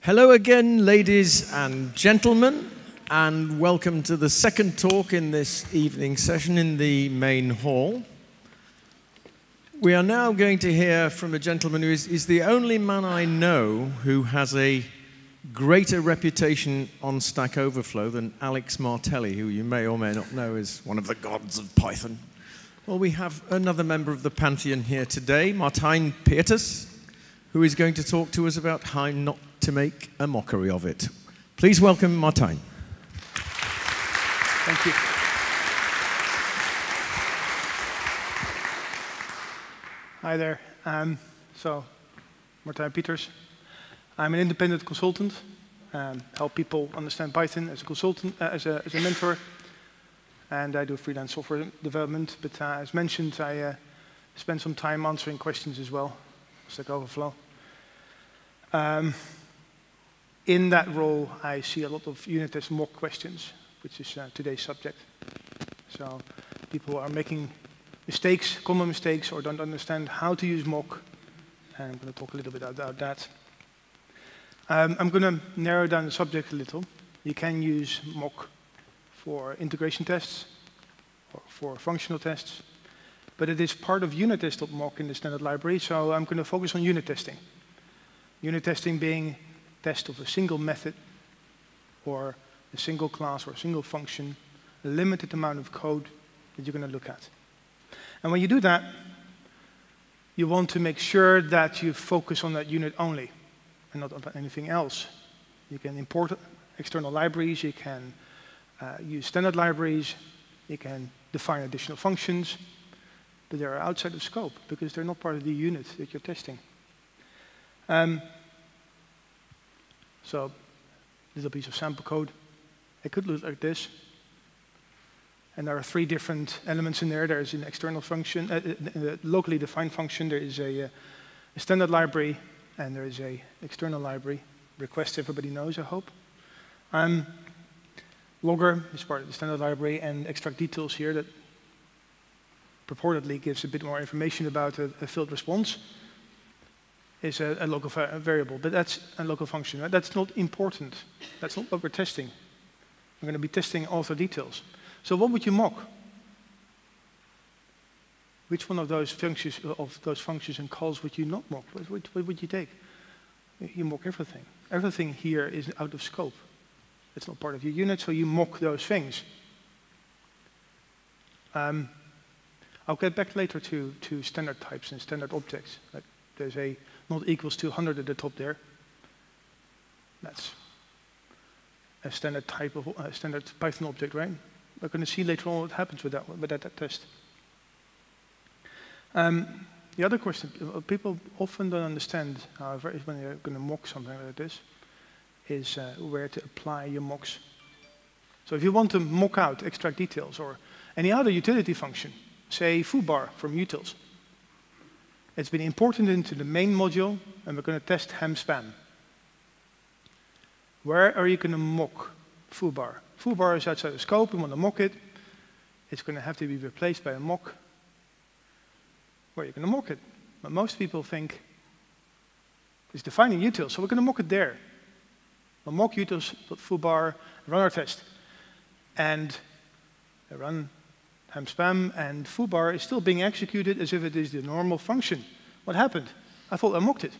Hello again, ladies and gentlemen, and welcome to the second talk in this evening session in the main hall. We are now going to hear from a gentleman who is the only man I know who has a greater reputation on Stack Overflow than Alex Martelli, who you may or may not know is one of the gods of Python. Well, we have another member of the Pantheon here today, Martijn Peeters, who is going to talk to us about how not to make a mockery of it. Please welcome Martijn. Thank you. Hi there. Martijn Peeters. I'm an independent consultant. Help people understand Python as a consultant, as a mentor, and I do freelance software development. But as mentioned, I spend some time answering questions as well, Stack Overflow. In that role, I see a lot of unit test mock questions, which is today's subject. So people are making mistakes, common mistakes, or don't understand how to use mock. And I'm going to talk a little bit about that. I'm going to narrow down the subject a little. You can use mock for integration tests or for functional tests, but it is part of unit test.mock in the standard library, so I'm going to focus on unit testing. Unit testing being test of a single method or a single class or a single function, a limited amount of code that you're going to look at. And when you do that, you want to make sure that you focus on that unit only and not on anything else. You can import external libraries, you can use standard libraries, you can define additional functions, but they are outside of scope because they're not part of the unit that you're testing. So, little piece of sample code. It could look like this. And there are three different elements in there. There is an external function, a locally defined function. There is a standard library, and there is an external library. Request everybody knows, I hope. Logger is part of the standard library, and extract details here that purportedly gives a bit more information about a field response. Is a local variable, but that's a local function. Right? That's not important. That's not what we're testing. We're going to be testing author details. So what would you mock? Which one of those functions and calls would you not mock? What would you take? You mock everything. Everything here is out of scope. It's not part of your unit, so you mock those things. I'll get back later to standard types and standard objects. Like there's a not equals to 100 at the top there. That's a standard type of standard Python object, right? We're going to see later on what happens with that test. The other question, people often don't understand, however, is when you're going to mock something like this, is where to apply your mocks. So if you want to mock out extract details or any other utility function, say foobar from utils, it's been imported into the main module, and we're going to test ham/spam. Where are you going to mock foobar? Foobar is outside the scope, we want to mock it. It's going to have to be replaced by a mock. Where are you going to mock it? But most people think it's defining utils, so we're going to mock it there. We'll mock utils.foobar, run our test. And I run ham/spam, and foobar is still being executed as if it is the normal function. What happened? I thought I mocked it.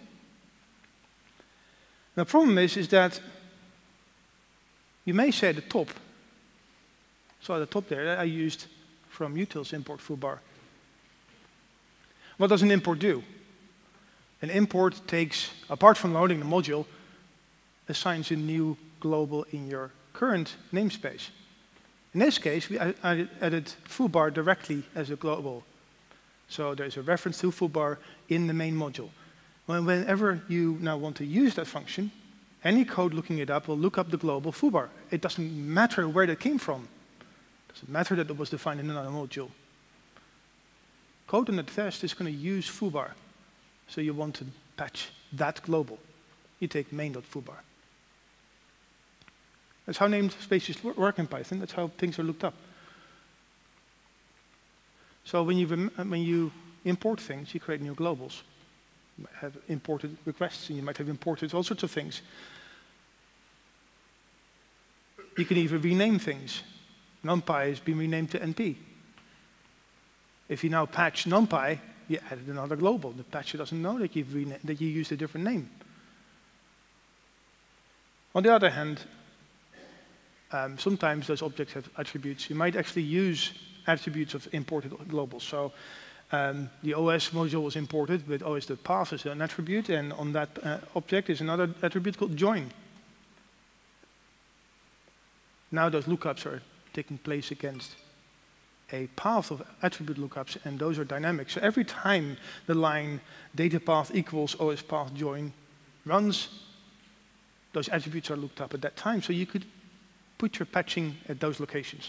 The problem is that you may say at the top, so at the top there, I used from utils import foobar. What does an import do? An import takes, apart from loading the module, assigns a new global in your current namespace. In this case, we added foobar directly as a global. So there's a reference to foobar in the main module. Whenever you now want to use that function, any code looking it up will look up the global foobar. It doesn't matter where that came from. It doesn't matter that it was defined in another module. Code in the test is going to use foobar. So you want to patch that global. You take main.foobar. That's how namespaces work in Python. That's how things are looked up. So when you import things, you create new globals. You might have imported requests, and you might have imported all sorts of things. You can even rename things. NumPy has been renamed to NP. If you now patch NumPy, you added another global. The patcher doesn't know that that you used a different name. On the other hand, sometimes those objects have attributes. You might actually use attributes of imported globals. So the OS module was imported with OS.path as an attribute, and on that object is another attribute called join. Now those lookups are taking place against a path of attribute lookups, and those are dynamic. So every time the line data path equals OS path join runs, those attributes are looked up at that time. So you could put your patching at those locations.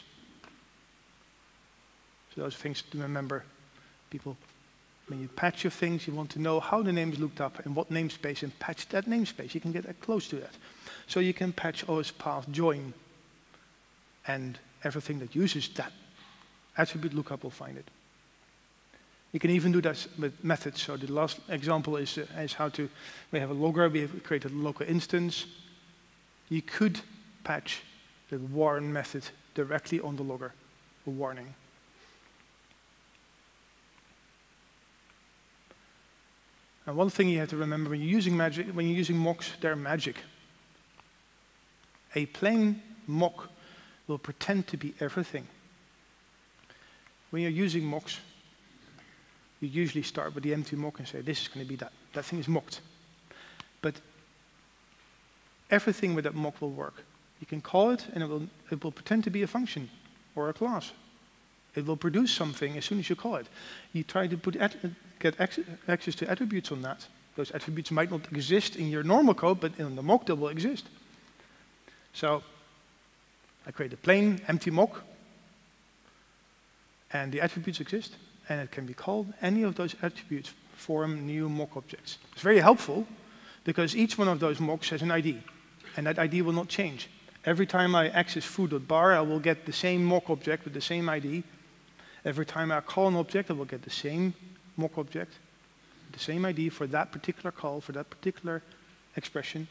So those are things to remember. People, when you patch your things, you want to know how the name is looked up and what namespace, and patch that namespace. You can get close to that. So you can patch OS path join, and everything that uses that attribute lookup will find it. You can even do that with methods. So the last example is how to, we have a logger, we have created a local instance. You could patch the warn method directly on the logger, a warning. And one thing you have to remember when you're using mocks, they're magic. A plain mock will pretend to be everything. When you're using mocks, you usually start with the empty mock and say, this is going to be that. That thing is mocked. But everything with that mock will work. You can call it, and it will pretend to be a function or a class. It will produce something as soon as you call it. You try to get access to attributes on that. Those attributes might not exist in your normal code, but in the mock they will exist. So I create a plain empty mock, and the attributes exist, and it can be called. Any of those attributes form new mock objects. It's very helpful because each one of those mocks has an ID, and that ID will not change. Every time I access foo.bar, I will get the same mock object with the same ID. Every time I call an object, I will get the same mock object, the same ID for that particular call, for that particular expression.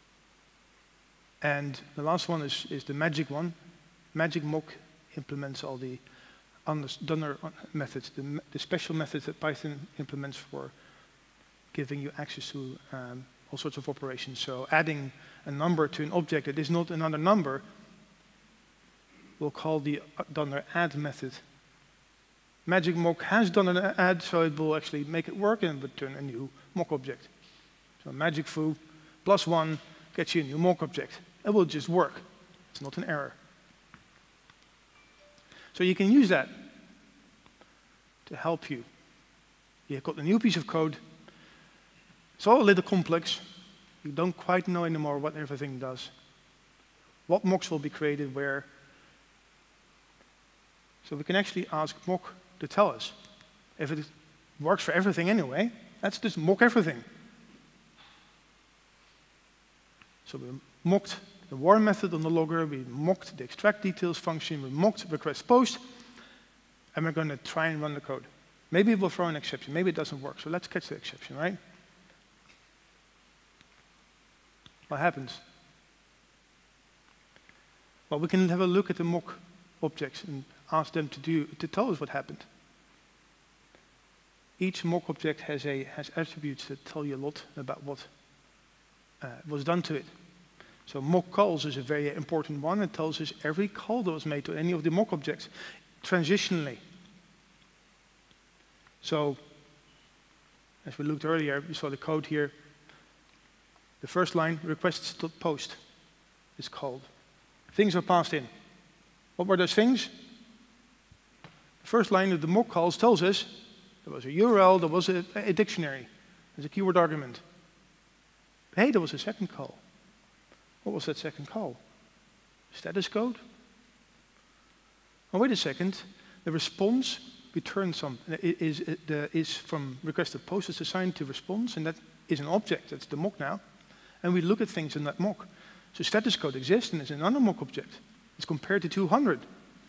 And the last one is the magic one. Magic mock implements all the Dunner methods, the special methods that Python implements for giving you access to all sorts of operations. So adding a number to an object that is not another number, we'll call the Dunner add method. Magic mock has done an add, so it will actually make it work and return a new mock object. So magic foo +1 gets you a new mock object. It will just work. It's not an error. So you can use that to help you. You've got a new piece of code. It's all a little complex. You don't quite know anymore what everything does. What mocks will be created where. So we can actually ask mock to tell us. If it works for everything anyway, let's just mock everything. So we mocked the warn method on the logger, we mocked the extract details function, we mocked request post, and we're going to try and run the code. Maybe it will throw an exception, maybe it doesn't work, so let's catch the exception, right? What happens? Well, we can have a look at the mock objects and ask them to tell us what happened. Each mock object has attributes that tell you a lot about what was done to it. So mock calls is a very important one. It tells us every call that was made to any of the mock objects transitionally. So as we looked earlier, we saw the code here. The first line, requests.post, is called. Things are passed in. What were those things? The first line of the mock calls tells us there was a URL, there was a dictionary, there's a keyword argument. Hey, there was a second call. What was that second call? Status code? Oh, wait a second. The response returns something. Is from requested post. It's assigned to response, and that is an object. That's the mock now. And we look at things in that mock. So status code exists, and it's another mock object. It's compared to 200.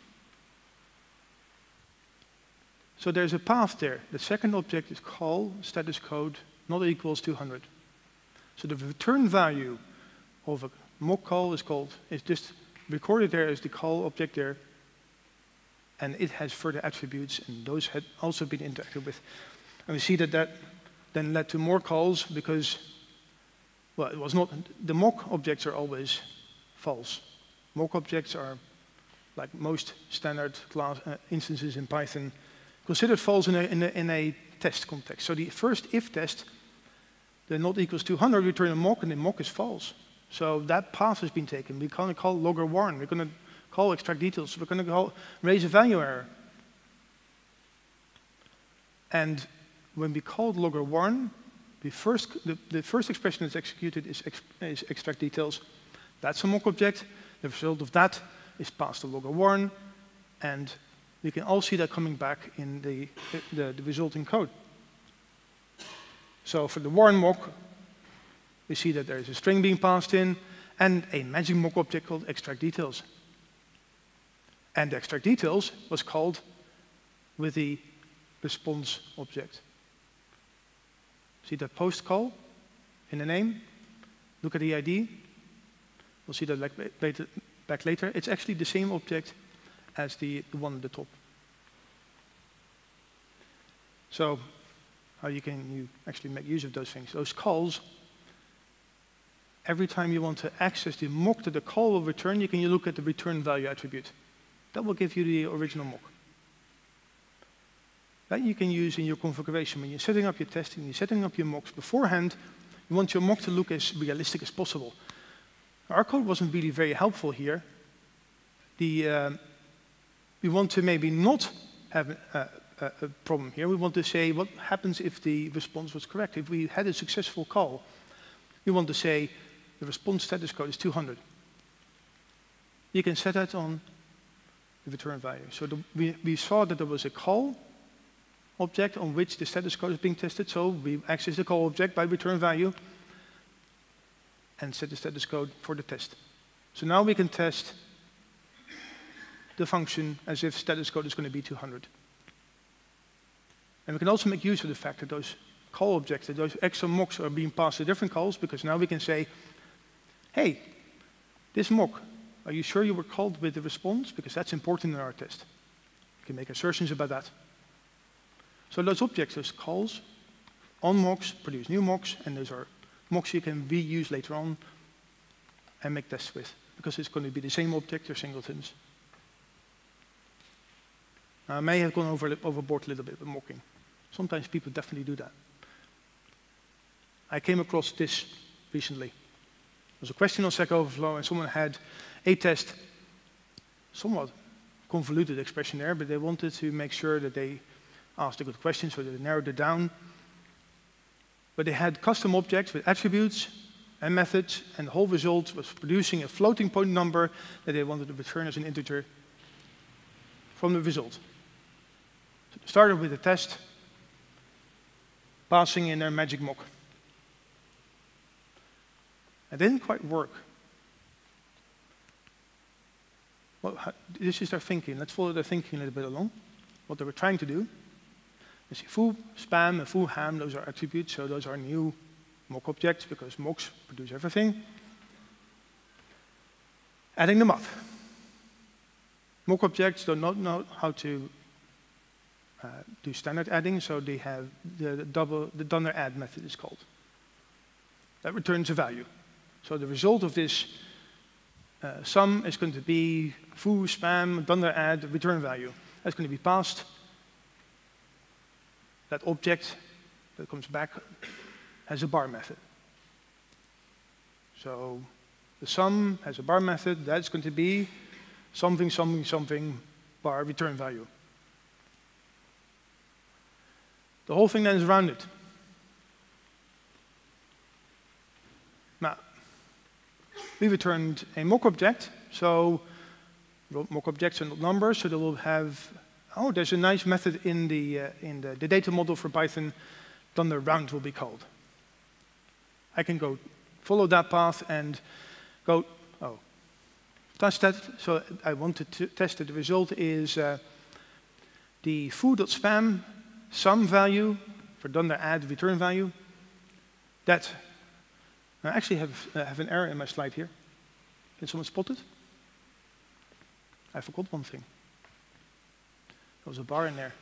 So there's a path there. The second object is call status code not equals 200. So the return value of a mock call is just recorded there as the call object there, and it has further attributes, and those had also been interacted with. And we see that that then led to more calls because, well, it was not, the mock objects are always false. Mock objects are, like most standard class instances in Python, considered false in a test context. So the first if test, the not equals 200, return a mock, and the mock is false. So that path has been taken. We're going to call logger warn. We're going to call extract details. We're going to call raise a value error. And when we called logger warn, the first expression that's executed is extract details. That's a mock object. The result of that is passed to logger warn, and we can all see that coming back in the resulting code. So for the warn mock, we see that there is a string being passed in and a magic mock object called extract details. And the extract details was called with the response object. See that post call in the name? Look at the ID. We'll see that back later. It's actually the same object as the one at the top. So how you actually make use of those things? Those calls, every time you want to access the mock that the call will return, you can look at the return value attribute. That will give you the original mock. That you can use in your configuration. When you're setting up your testing, you're setting up your mocks beforehand, you want your mock to look as realistic as possible. Our code wasn't really very helpful here. We want to maybe not have a problem here. We want to say what happens if the response was correct. If we had a successful call, we want to say the response status code is 200. You can set that on the return value. So we saw that there was a call object on which the status code is being tested. So we access the call object by return value and set the status code for the test. So now we can test the function as if status code is going to be 200. And we can also make use of the fact that those call objects, that those extra mocks are being passed to different calls, because now we can say, hey, this mock, are you sure you were called with the response? Because that's important in our test. We can make assertions about that. So those objects, those calls on mocks, produce new mocks, and those are mocks you can reuse later on and make tests with, because it's going to be the same object or singletons. Now, I may have gone overboard a little bit with mocking. Sometimes people definitely do that. I came across this recently. There was a question on Stack Overflow, and someone had a test, somewhat convoluted expression there, but they wanted to make sure that they asked a good question, so they narrowed it down. But they had custom objects with attributes and methods, and the whole result was producing a floating point number that they wanted to return as an integer from the result. So they started with a test, passing in their magic mock. It didn't quite work. Well, this is their thinking. Let's follow their thinking a little bit along. What they were trying to do. You see, foo, spam, and foo, ham, those are attributes, so those are new mock objects, because mocks produce everything. Adding them up. Mock objects do not know how to do standard adding, so they have the dunder add method is called. That returns a value. So the result of this sum is going to be foo, spam, dunder add, return value. That's going to be passed. That object that comes back has a bar method. So the sum has a bar method. That's going to be something, something, something, bar return value. The whole thing then is rounded. Now, we returned a mock object. So mock objects are not numbers, so they will have. Oh, there's a nice method in the data model for Python, dunder round will be called. I can go follow that path and go, oh, test that. So I wanted to test that the result is the foo.spam sum value for dunder add return value. That, I actually have an error in my slide here. Can someone spot it? I forgot one thing. There was a bar in there.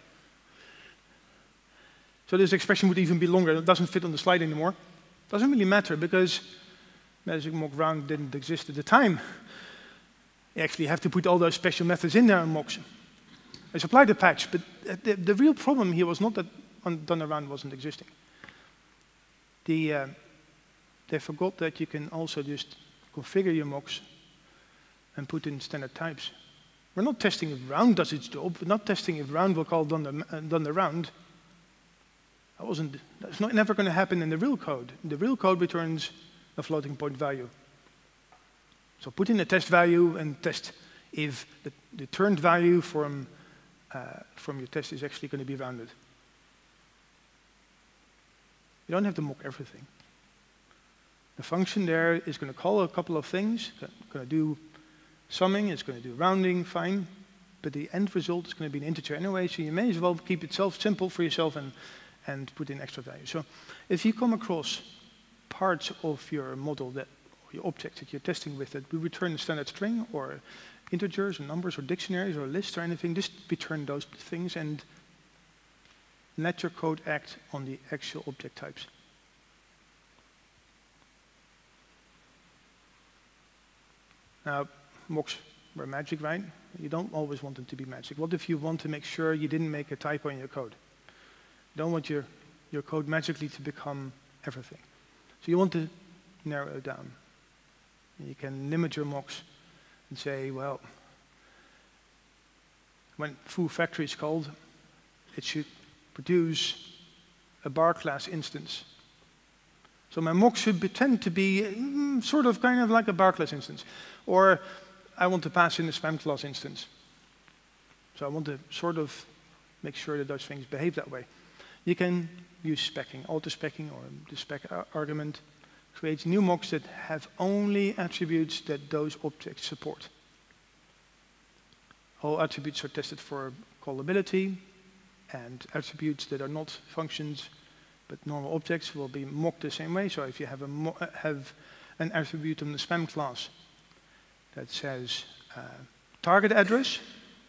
So this expression would even be longer. It doesn't fit on the slide anymore. Doesn't really matter because Magic Mock Round didn't exist at the time. You actually have to put all those special methods in there in mocks. I supplied the patch, but the real problem here was not that done around wasn't existing. They forgot that you can also just configure your mocks and put in standard types. We're not testing if round does its job. We're not testing if round will call done the round. That's never going to happen in the real code. The real code returns a floating point value. So put in a test value and test if the returned value from your test is actually going to be rounded. You don't have to mock everything. The function there is going to call a couple of things. It's going to do summing, it's going to do rounding, fine. But the end result is going to be an integer anyway, so you may as well keep it simple for yourself and put in extra value. So if you come across parts of your model or your object that you're testing with that will return a standard string or integers or numbers or dictionaries or lists or anything, just return those things and let your code act on the actual object types. Now, mocks were magic, right? You don't always want them to be magic. What if you want to make sure you didn't make a typo in your code? You don't want your code magically to become everything. So you want to narrow it down. You can limit your mocks and say, well, when foo factory is called, it should produce a bar class instance. So my mock should tend to be sort of kind of like a bar class instance. Or I want to pass in a spam class instance. So I want to sort of make sure that those things behave that way. You can use specking, auto-specking, or the spec argument creates new mocks that have only attributes that those objects support. All attributes are tested for callability, and attributes that are not functions but normal objects will be mocked the same way. So if you have an attribute in the spam class that says target address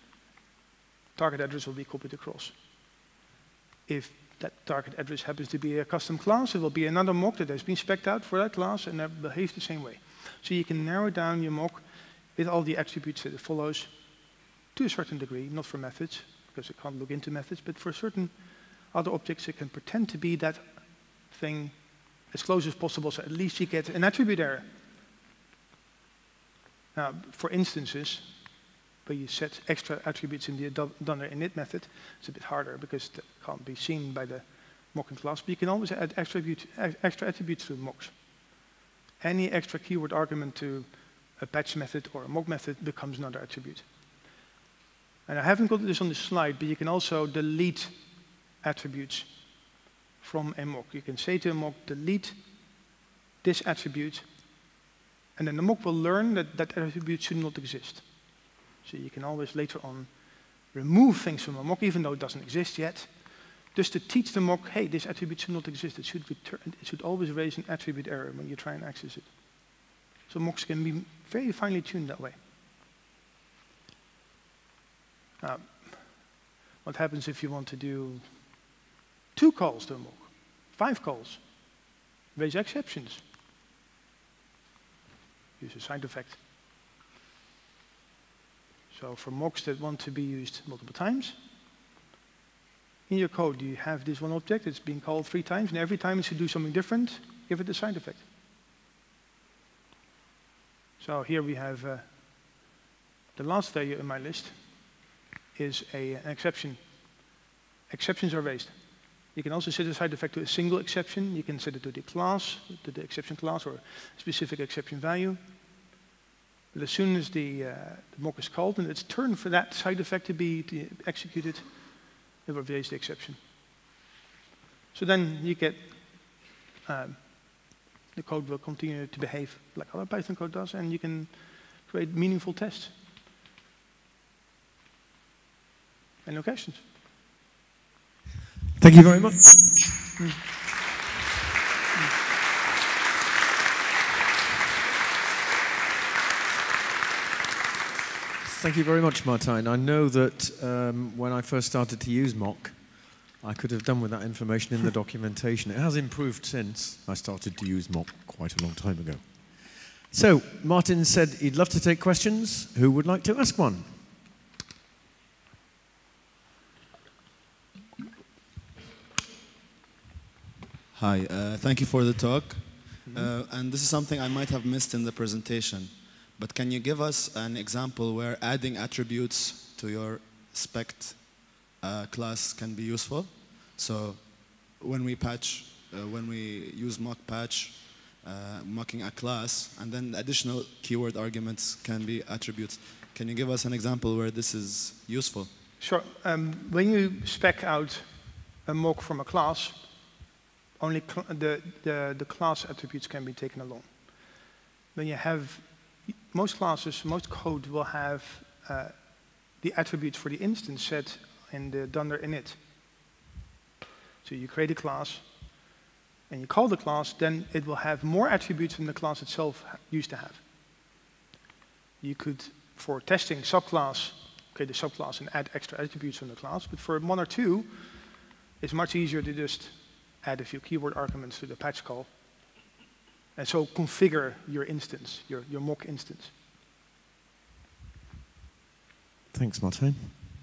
will be copied across. If that target address happens to be a custom class, it will be another mock that has been spec'd out for that class and that behaves the same way. So you can narrow down your mock with all the attributes that it follows to a certain degree, not for methods, because it can't look into methods, but for certain other objects it can pretend to be that thing as close as possible, so at least you get an attribute error. Now, for instances, where you set extra attributes in the $init method, it's a bit harder because that can't be seen by the mocking class, but you can always add extra attributes to mocks. Any extra keyword argument to a patch method or a mock method becomes another attribute. And I haven't got this on the slide, but you can also delete attributes from a mock. You can say to a mock, delete this attribute, and then the mock will learn that that attribute should not exist. So you can always later on remove things from a mock, even though it doesn't exist yet, just to teach the mock, hey, this attribute should not exist. It should always raise an attribute error when you try and access it. So mocks can be very finely tuned that way. Now, what happens if you want to do 2 calls to a mock, 5 calls? Raise exceptions. Use a side effect. So for mocks that want to be used multiple times, in your code you have this one object, it's being called 3 times, and every time it should do something different, give it a side effect. So here we have the last value in my list is an exception. Exceptions are raised. You can also set a side effect to a single exception. You can set it to the class, to the exception class, or a specific exception value. But as soon as the mock is called and it's turned for that side effect to be executed, it will raise the exception. So then you get the code will continue to behave like other Python code does, and you can create meaningful tests. Any questions? Thank you very much. Thank you very much, Martijn. I know that when I first started to use mock, I could have done with that information in the documentation. It has improved since I started to use mock quite a long time ago. So, Martin said he'd love to take questions. Who would like to ask one? Hi, thank you for the talk. And this is something I might have missed in the presentation. But can you give us an example where adding attributes to your spect class can be useful? So when we patch, when we use mock patch, mocking a class, and then additional keyword arguments can be attributes. Can you give us an example where this is useful? Sure. When you spec out a mock from a class, only the class attributes can be taken along. When you have most classes, most code will have the attributes for the instance set in the dunder init. So you create a class, and you call the class, then it will have more attributes than the class itself used to have. You could, for testing subclass, create a subclass and add extra attributes from the class, but for one or two, it's much easier to just add a few keyword arguments to the patch call, and so configure your instance, your mock instance. Thanks, Martijn.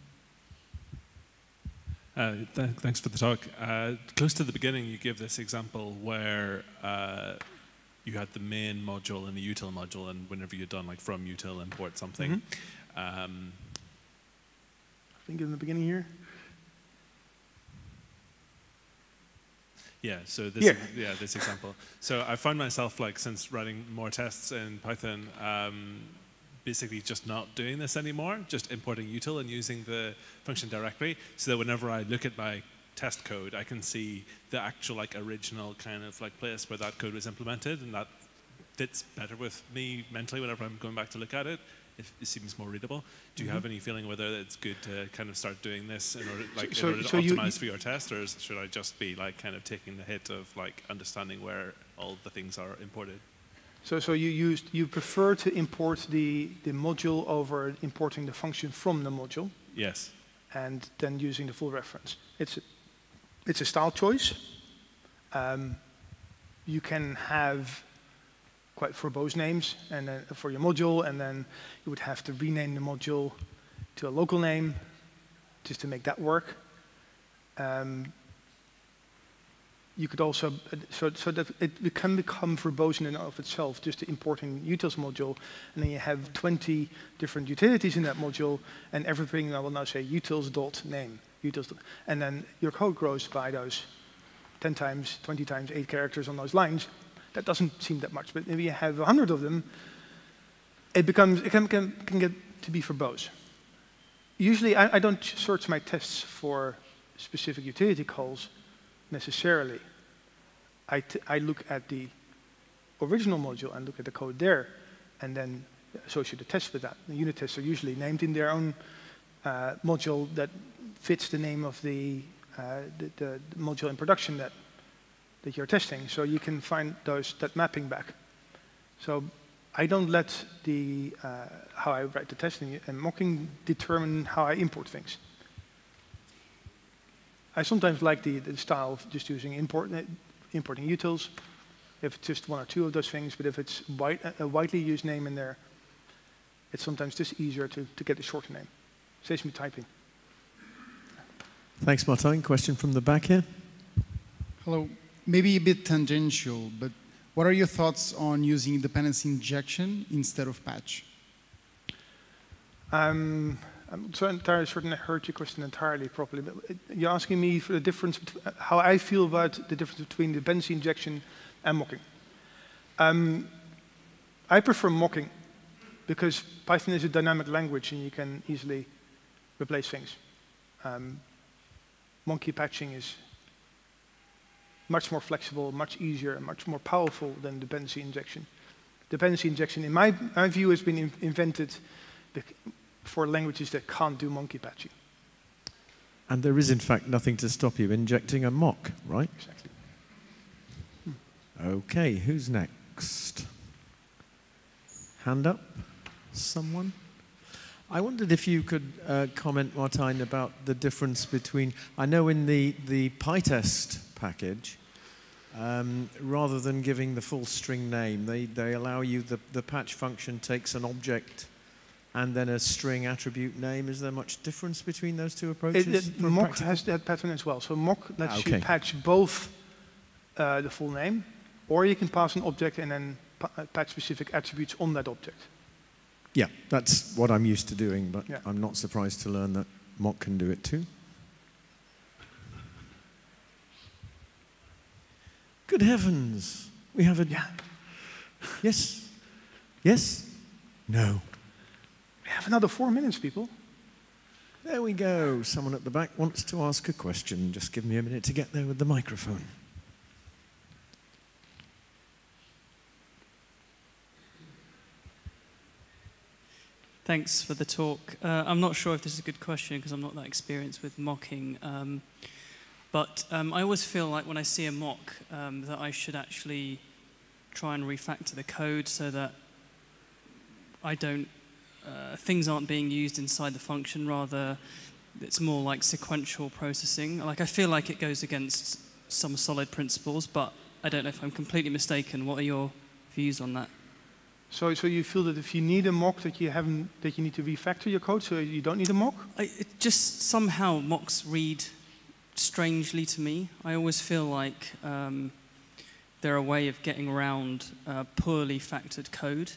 Thanks for the talk. Close to the beginning, you give this example where you had the main module and the util module, and whenever you're done, like from util, import something. I think in the beginning here. Yeah, so this, this example. So I found myself, like, since writing more tests in Python, basically just not doing this anymore, just importing util and using the function directly, so that whenever I look at my test code, I can see the actual, like, original kind of like place where that code was implemented, and that fits better with me mentally whenever I'm going back to look at it. It seems more readable. Do you have any feeling whether it's good to kind of start doing this in order, like, in order to optimize for your test, or should I just be like kind of taking the hit of like understanding where all the things are imported? So you prefer to import the module over importing the function from the module? Yes. And then using the full reference. It's a style choice. You can have quite verbose names and then for your module, and then you would have to rename the module to a local name just to make that work. You could also, so that it can become verbose in and of itself, just importing utils module, and then you have 20 different utilities in that module, and everything I will now say utils.name, utils, and then your code grows by those 10 times, 20 times, 8 characters on those lines. That doesn't seem that much, but maybe you have 100 of them, it can get to be verbose. Usually I don't search my tests for specific utility calls necessarily. I look at the original module and look at the code there, and then associate the test with that. The unit tests are usually named in their own module that fits the name of the module in production that you're testing, so you can find that mapping back. So I don't let the how I write the testing and mocking determine how I import things. I sometimes like the style of just using importing utils, if it's just one or two of those things, but if it's a widely used name in there, it's sometimes just easier to get a shorter name. Saves me typing. Thanks, Martijn. Question from the back here. Hello. Maybe a bit tangential, but what are your thoughts on using dependency injection instead of patch? I'm not entirely certain I heard your question entirely properly, but you're asking me for the difference, how I feel about the difference between dependency injection and mocking. I prefer mocking because Python is a dynamic language and you can easily replace things. Monkey patching is much more flexible, much easier, and much more powerful than dependency injection. Dependency injection, in my view, has been invented for languages that can't do monkey patching. And there is, in fact, nothing to stop you injecting a mock, right? Exactly. Okay, who's next? Hand up? Someone? I wondered if you could comment, Martijn, about the difference between, I know in the PyTest package, rather than giving the full string name, they allow you, the patch function takes an object and then a string attribute name. Is there much difference between those two approaches? Mock has that pattern as well. So mock lets you patch both the full name, or you can pass an object and then patch specific attributes on that object. Yeah, that's what I'm used to doing, but Yeah. I'm not surprised to learn that mock can do it too. Good heavens. We have a... Yeah. Yes? Yes? No. We have another 4 minutes, people. There we go. Someone at the back wants to ask a question. Just give me a minute to get there with the microphone. Thanks for the talk. I'm not sure if this is a good question because I'm not that experienced with mocking. But I always feel like when I see a mock that I should actually try and refactor the code so that I don't, things aren't being used inside the function, rather it's more like sequential processing. Like I feel like it goes against some solid principles, but I don't know if I'm completely mistaken. What are your views on that? So you feel that if you need a mock that you need to refactor your code, so you don't need a mock? It just somehow mocks read strangely to me. I always feel like they're a way of getting around poorly factored code.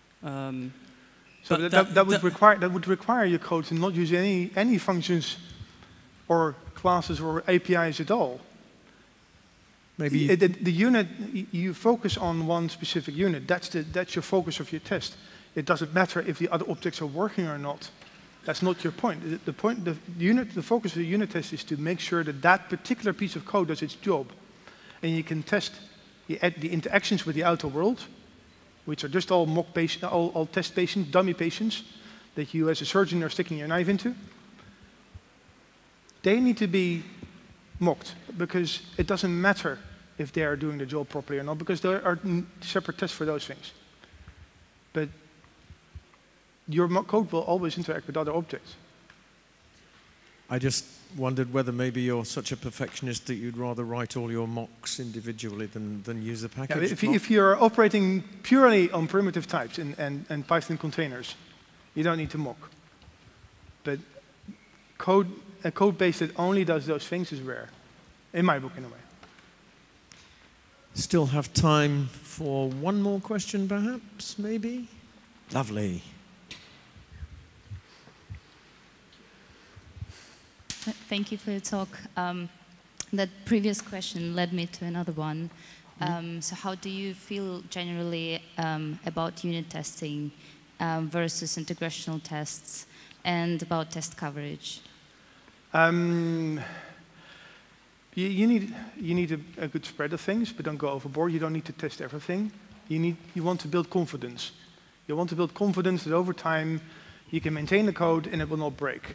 So that would require your code to not use any functions or classes or APIs at all. Maybe the unit, you focus on one specific unit. That's your focus of your test. It doesn't matter if the other objects are working or not. That's not your point. The focus of the unit test is to make sure that that particular piece of code does its job. And you can test the interactions with the outer world, which are just all mock patient, all test patients, dummy patients, that you as a surgeon are sticking your knife into. They need to be mocked, because it doesn't matter if they are doing the job properly or not, because there are separate tests for those things. But your code will always interact with other objects. I just wondered whether maybe you're such a perfectionist that you'd rather write all your mocks individually than use a package. Yeah, if you're operating purely on primitive types and Python containers, you don't need to mock. But a code base that only does those things is rare, in my book anyway. Still have time for one more question, perhaps, maybe? Lovely. Thank you for your talk. That previous question led me to another one. So how do you feel generally about unit testing versus integrational tests, and about test coverage? You need a good spread of things, but don't go overboard. You don't need to test everything. You want to build confidence. You want to build confidence that over time you can maintain the code and it will not break.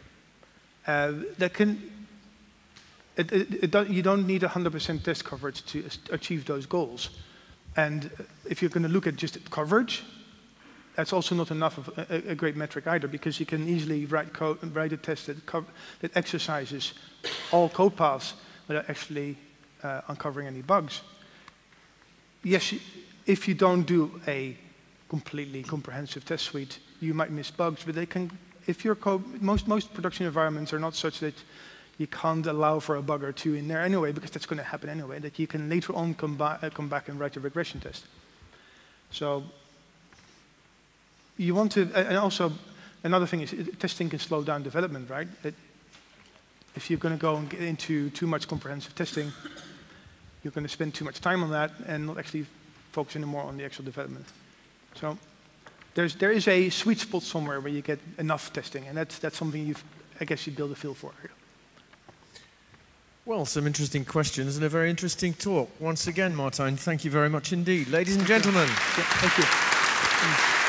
You don't need 100% test coverage to achieve those goals. And if you're going to look at just coverage, that's also not enough of a great metric either, because you can easily write a test that exercises all code paths without actually uncovering any bugs. Yes, if you don't do a completely comprehensive test suite, you might miss bugs, but they can. If your code, most production environments are not such that you can't allow for a bug or two in there anyway, because that's going to happen anyway, that you can later on come back and write a regression test. So you want to, and also another thing is testing can slow down development, right? If you're going to go and get into too much comprehensive testing, you're going to spend too much time on that and not actually focus anymore on the actual development. So there is a sweet spot somewhere where you get enough testing, and that's something I guess you build a feel for. Well, some interesting questions and a very interesting talk. Once again, Martijn, thank you very much indeed. Ladies and gentlemen. Yeah, thank you.